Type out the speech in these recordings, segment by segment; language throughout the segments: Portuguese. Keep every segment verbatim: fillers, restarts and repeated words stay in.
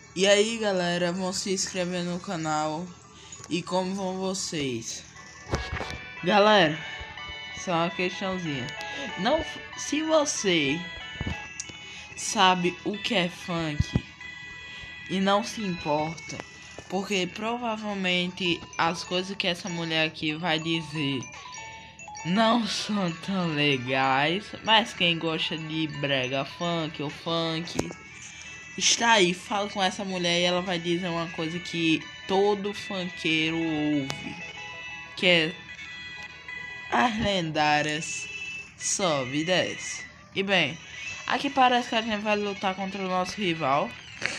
E aí galera, vão se inscrever no canal. E como vão vocês? Galera, só uma questãozinha. Não, se você sabe o que é funk e não se importa, porque provavelmente as coisas que essa mulher aqui vai dizer não são tão legais, mas quem gosta de brega funk ou funk está aí, fala com essa mulher e ela vai dizer uma coisa que todo funkeiro ouve, que é as lendárias sobe e desce. E bem, aqui parece que a gente vai lutar contra o nosso rival.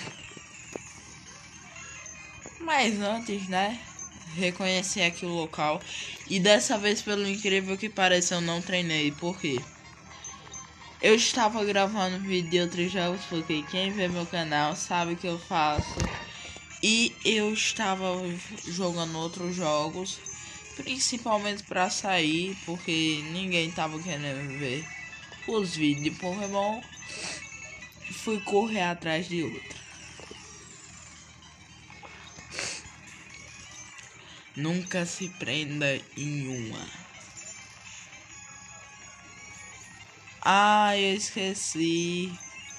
Mas antes, né, reconhecer aqui o local. E dessa vez, pelo incrível que pareça, eu não treinei. Por quê? Eu estava gravando vídeo de outros jogos, porque quem vê meu canal sabe que eu faço. E eu estava jogando outros jogos, principalmente para sair, porque ninguém estava querendo ver os vídeos de Pokémon. Fui correr atrás de outra. Nunca se prenda em uma. Ah, eu esqueci.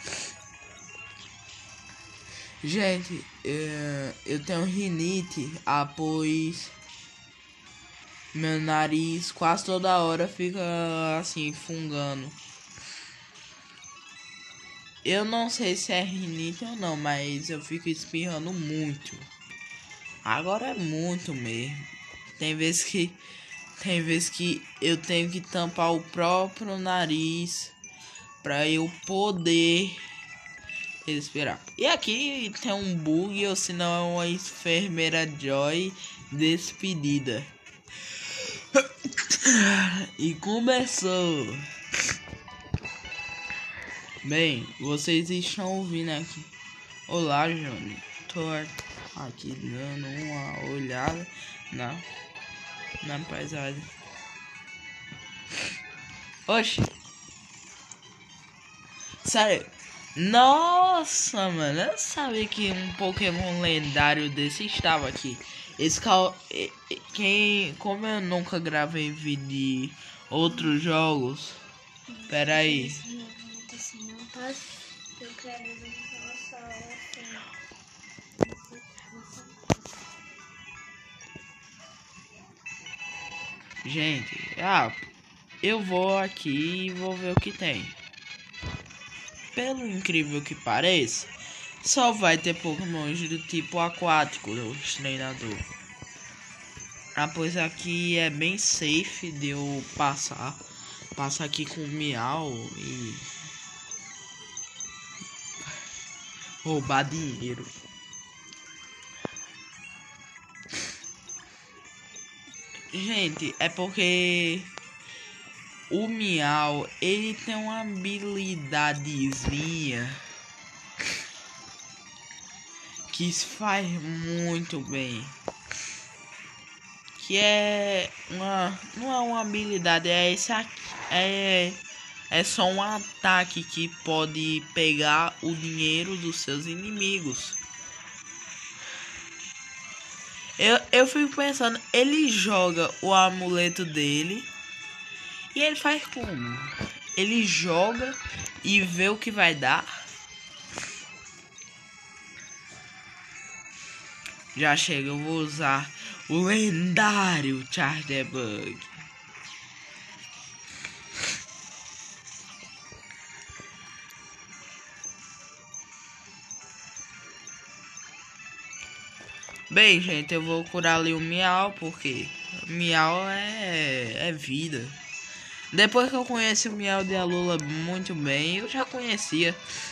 Gente, eu, eu tenho rinite, ah, pois meu nariz quase toda hora fica assim, fungando. Eu não sei se é rinite ou não, mas eu fico espirrando muito. Agora é muito mesmo. Tem vezes que tem vezes que eu tenho que tampar o próprio nariz para eu poder respirar. E aqui tem um bug, ou se não é uma enfermeira Joy despedida. E começou. Bem, vocês estão ouvindo aqui. Olá, Júnior. Tô aqui dando uma olhada na, na paisagem. Oxi. Sério. Nossa, mano. Eu sabia que um Pokémon lendário desse estava aqui. Esse cal... Quem... Como eu nunca gravei vídeo de outros jogos. Pera aí. Eu quero ver só Gente, ah, eu vou aqui e vou ver o que tem. Pelo incrível que pareça, só vai ter Pokémons do tipo aquático, os treinador. Ah, pois aqui é bem safe de eu passar. Passar aqui com o Miau e roubar dinheiro. Gente, é porque o Miau, ele tem uma habilidadezinha que faz muito bem. Que é uma... Não é uma habilidade, é esse aqui. É... É só um ataque que pode pegar o dinheiro dos seus inimigos. Eu, eu fico pensando, ele joga o amuleto dele e ele faz como? Ele joga e vê o que vai dar. Já chega, eu vou usar o lendário Charjabug. Bem, gente, eu vou curar ali o Miau, porque o Miau é, é vida. Depois que eu conheci o Miau de Alola muito bem, eu já conhecia.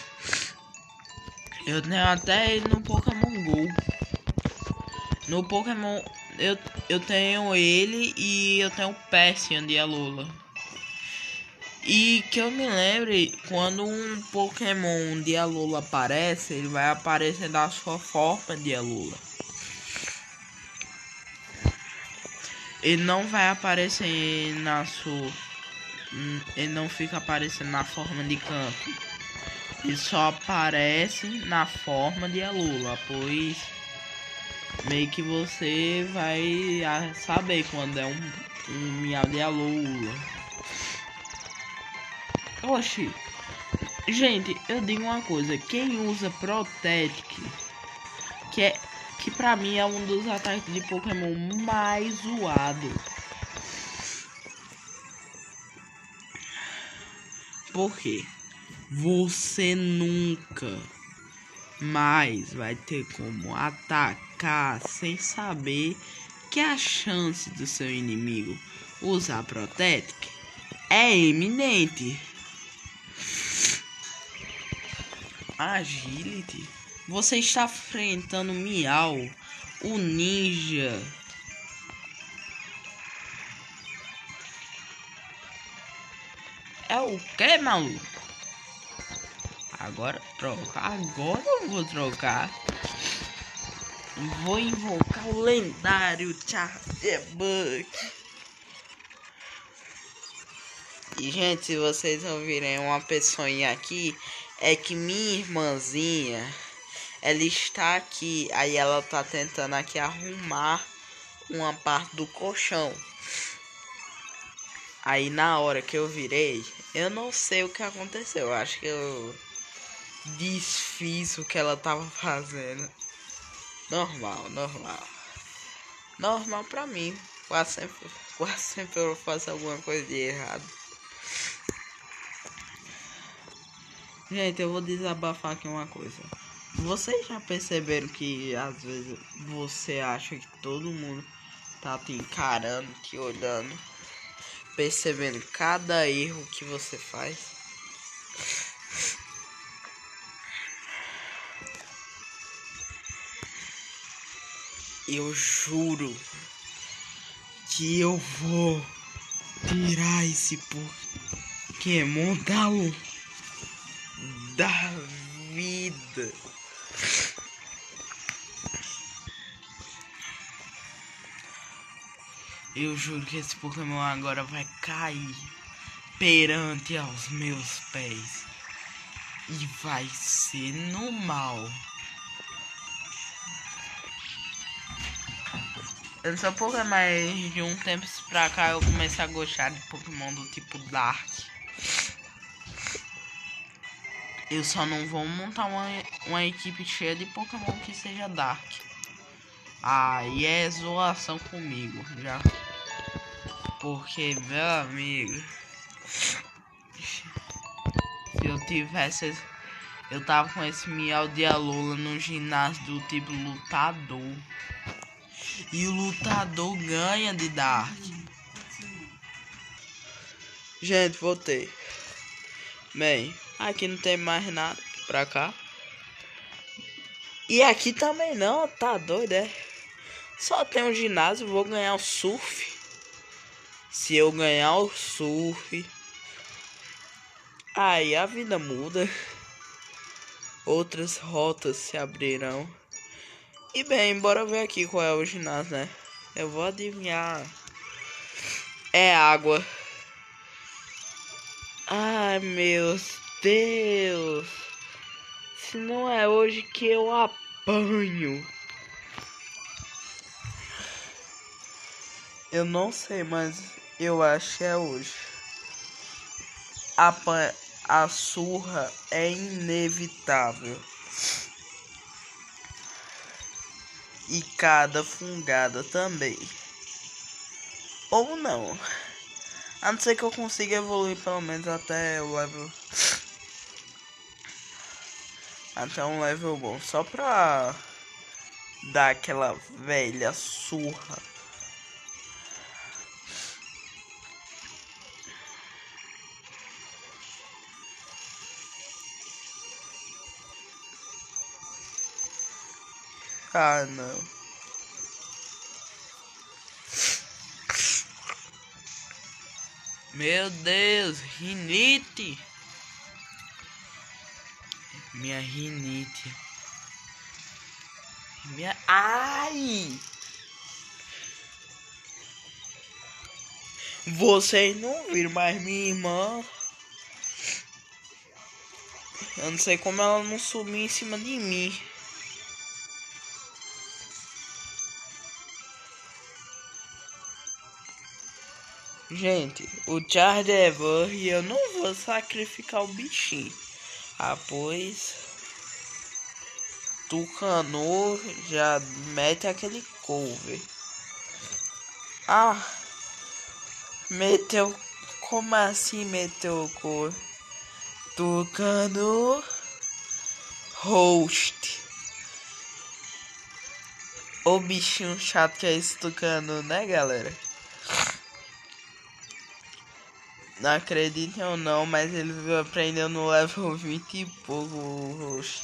Eu tenho até ele no Pokémon Go. No Pokémon, eu, eu tenho ele e eu tenho o Persian de Alola. E que eu me lembre, quando um Pokémon de Alola aparece, ele vai aparecer da sua forma de Alola. Ele não vai aparecer na sua... Ele não fica aparecendo na forma de canto. e só aparece na forma de Alola, pois meio que você vai saber quando é um, um miau de Alola. Oxi, gente, eu digo uma coisa, quem usa Protect, que é que pra mim é um dos ataques de Pokémon mais zoado. Por quê? Você nunca mais vai ter como atacar sem saber que a chance do seu inimigo usar Protect é iminente. Agility? Você está enfrentando Miau, o ninja. É o que, maluco? Agora troca. Agora eu vou trocar. Vou invocar o lendário Charjabug. E, gente, se vocês ouvirem uma pessoinha aqui, é que minha irmãzinha, ela está aqui. Aí ela tá tentando aqui arrumar uma parte do colchão. Aí na hora que eu virei, eu não sei o que aconteceu. Eu acho que eu desfiz o que ela tava fazendo. Normal, normal. Normal pra mim. Quase sempre, quase sempre eu faço alguma coisa de errado. Gente, eu vou desabafar aqui uma coisa. Vocês já perceberam que às vezes você acha que todo mundo tá te encarando, te olhando, percebendo cada erro que você faz? Eu juro que eu vou tirar esse Pokémon da, da vida. Eu juro que esse Pokémon agora vai cair perante aos meus pés e vai ser no mal. Eu sou pouco mais de um tempo pra cá eu comecei a gostar de Pokémon do tipo Dark. Eu só não vou montar uma, uma equipe cheia de Pokémon que seja Dark. Aí é zoação comigo já. Porque, meu amigo, se eu tivesse... Eu tava com esse Miau de Alola no ginásio do tipo lutador. E o lutador ganha de Dark. Gente, voltei. Bem, aqui não tem mais nada pra cá. E aqui também não, tá doido, é? Só tem um ginásio, vou ganhar o surf. Se eu ganhar o surf, aí a vida muda. Outras rotas se abrirão. E bem, bora ver aqui qual é o ginásio, né? Eu vou adivinhar. É água. Ai, meu Deus. Se não é hoje que eu apanho. Eu não sei, mas eu acho que é hoje. A, a surra é inevitável. E cada fungada também. Ou não. A não ser que eu consiga evoluir pelo menos até o level... Até um level bom. Só pra dar aquela velha surra. Ah, não. Meu Deus, rinite. Minha rinite. Minha... Ai! Vocês não viram, mas minha irmã... Eu não sei como ela não subiu em cima de mim. Gente, o Chardever e eu não vou sacrificar o bichinho. Ah, pois Tucano já mete aquele cover. Ah, meteu. Como assim meteu o cover? Tucano host. O bichinho chato que é esse Tucano, né, galera? Não acreditem ou não, mas ele aprendeu no level vinte e pouco o host.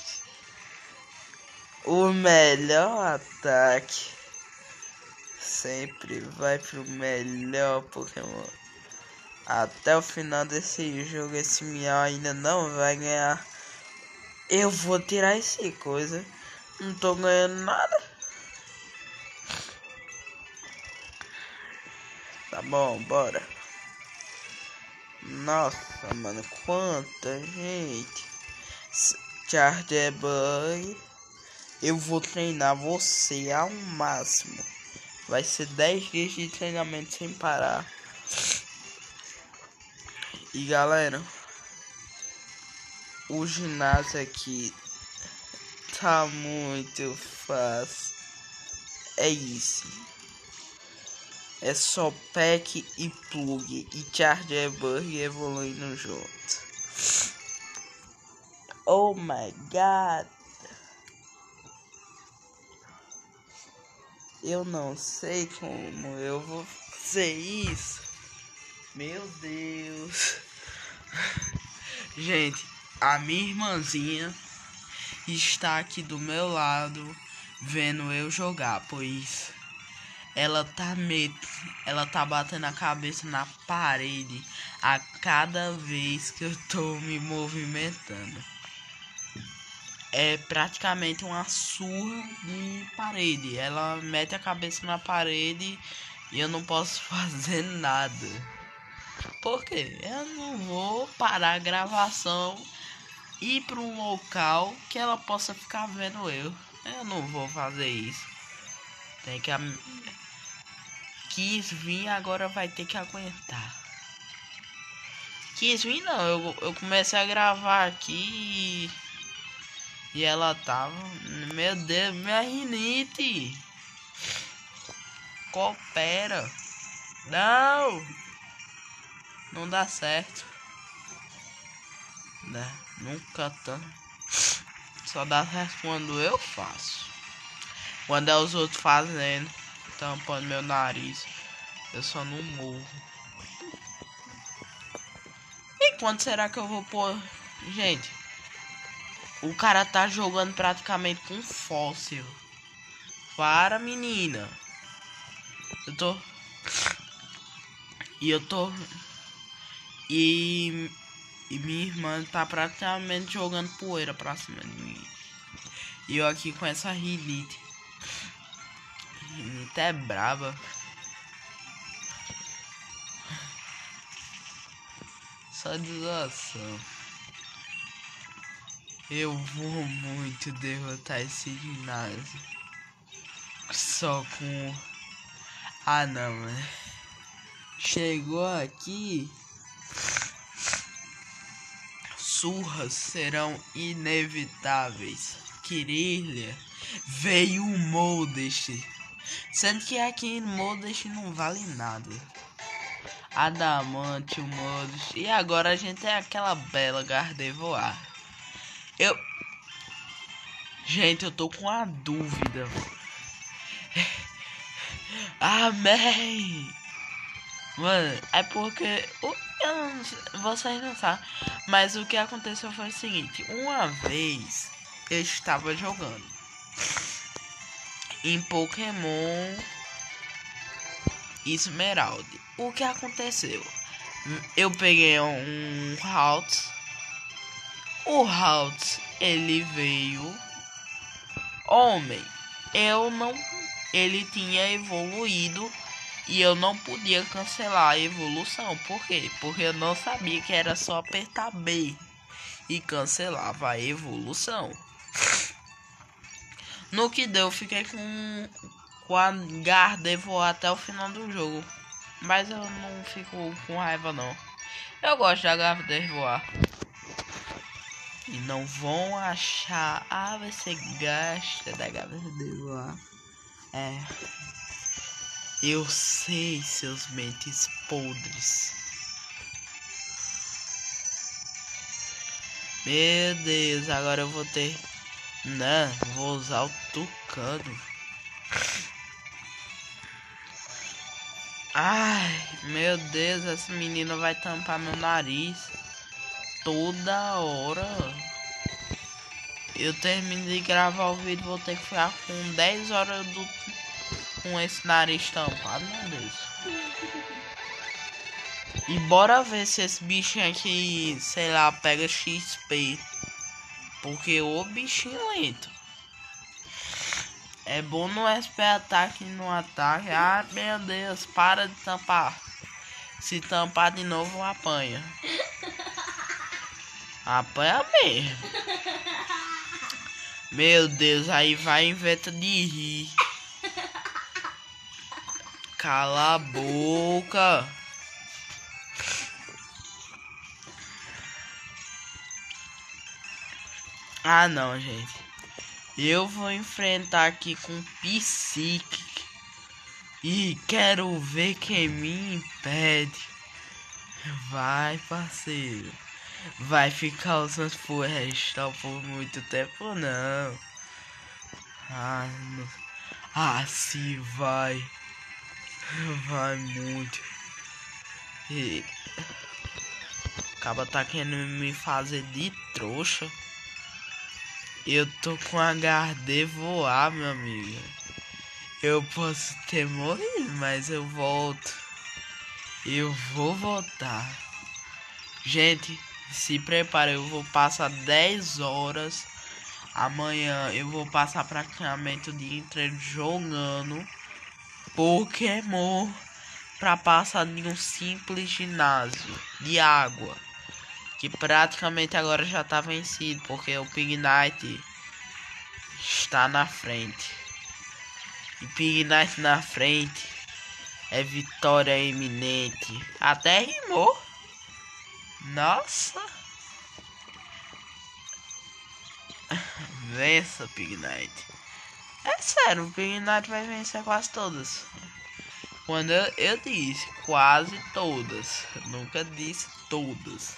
O melhor ataque sempre vai pro melhor Pokémon. Até o final desse jogo, esse Miau ainda não vai ganhar. Eu vou tirar esse coisa. Não tô ganhando nada. Tá bom, bora. Nossa, mano, quanta gente. Chardever, eu vou treinar você ao máximo. Vai ser dez dias de treinamento sem parar. E galera, o ginásio aqui tá muito fácil. É isso. É só pack e plug e Chardever evoluindo junto. Oh my god. Eu não sei como eu vou fazer isso. Meu Deus. Gente, a minha irmãzinha está aqui do meu lado vendo eu jogar, pois ela tá meio, ela tá batendo a cabeça na parede a cada vez que eu tô me movimentando. É praticamente uma surra de parede. Ela mete a cabeça na parede e eu não posso fazer nada. Por quê? Eu não vou parar a gravação e ir para um local que ela possa ficar vendo eu. Eu não vou fazer isso. Tem que... Quis vir, agora vai ter que aguentar. Quis vir não, eu, eu comecei a gravar aqui e, e ela tava... Meu Deus, minha rinite. Coopera. Não. Não dá certo. Né? Nunca tá. Só dá certo quando eu faço. Quando é os outros fazendo, tampando meu nariz, eu só não morro. E quando será que eu vou pôr? Gente, o cara tá jogando praticamente com fóssil. Para, menina. Eu tô... E eu tô... E... E minha irmã tá praticamente jogando poeira pra cima de mim. E eu aqui com essa rinite. Rinite é braba. Só desolação. Eu vou muito derrotar esse ginásio. Só com... Ah não, né? Chegou aqui. Surras serão inevitáveis. Kirlia veio o Modest. Sendo que aqui no Modest não vale nada. Adamante, o Modest. E agora a gente tem aquela bela Gardevoir. Eu... Gente, eu tô com uma dúvida. Amém. Mano, é porque... Eu não sei, vocês não sabem. Mas o que aconteceu foi o seguinte. Uma vez eu estava jogando em Pokémon Esmeralda. O que aconteceu? Eu peguei um Haltz. O Haltz, ele veio homem. Eu não... Ele tinha evoluído e eu não podia cancelar a evolução. Por quê? Porque eu não sabia que era só apertar B. e cancelava a evolução. No que deu, fiquei com, com a Gardevoir até o final do jogo. Mas eu não fico com raiva não. Eu gosto da Gardevoir. E não vão achar, ah, você gosta da Gardevoir. É. Eu sei, seus mentes podres. Meu Deus, agora eu vou ter... Não, vou usar o Tucano. Ai, meu Deus, essa menina vai tampar meu nariz toda hora. Eu termino de gravar o vídeo, vou ter que ficar com dez horas do... com esse nariz tampado, meu Deus. E bora ver se esse bichinho aqui, sei lá, pega X P. Porque o bichinho lento. É bom no S P ataque e no ataque. Ah, meu Deus, para de tampar. Se tampar de novo, apanha. Apanha mesmo. Meu Deus, aí vai inventa de rir. Cala a boca. Ah não, gente. Eu vou enfrentar aqui com Psychic. E quero ver quem me impede. Vai, parceiro. Vai ficar usando florestal por muito tempo não. Ah, não. Ah, sim, vai. Vai muito. E... acaba tá querendo me fazer de trouxa. Eu tô com a Gardevoir, meu amigo. Eu posso ter morrido, mas eu volto. Eu vou voltar. Gente, se prepara, eu vou passar dez horas. Amanhã eu vou passar praticamente o dia inteiro jogando Pokémon pra passar em um simples ginásio de água. Que praticamente agora já tá vencido, porque o Pignite está na frente. E Pignite na frente é vitória iminente. Até rimou. Nossa. Vença, Pignite. É sério, o Pignite vai vencer quase todas. Quando eu, eu disse quase todas, nunca disse todas.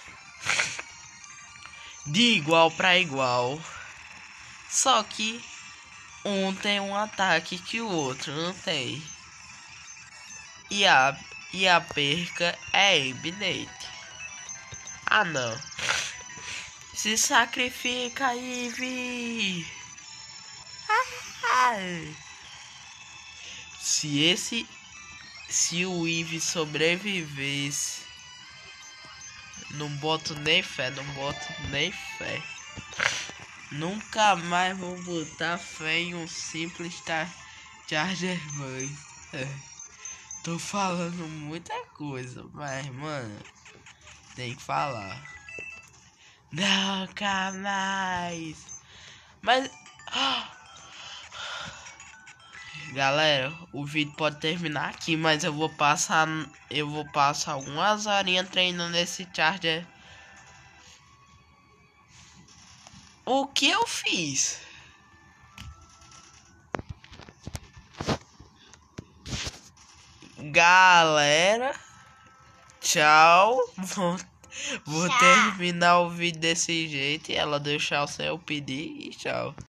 De igual para igual. Só que um tem um ataque que o outro não tem. E a, e a perca é evidente. Ah não. Se sacrifica, Ivy. Ai. Se esse... Se o Ivy sobrevivesse... Não boto nem fé, não boto nem fé. Nunca mais vou botar fé em um simples Charger Boy. É. Tô falando muita coisa, mas mano, tem que falar. Nunca mais. Mas... galera, o vídeo pode terminar aqui, mas eu vou passar, eu vou passar umas horinhas treinando nesse Charger. O que eu fiz? Galera, tchau. Vou, vou terminar o vídeo desse jeito e ela deixar o seu pedir e tchau.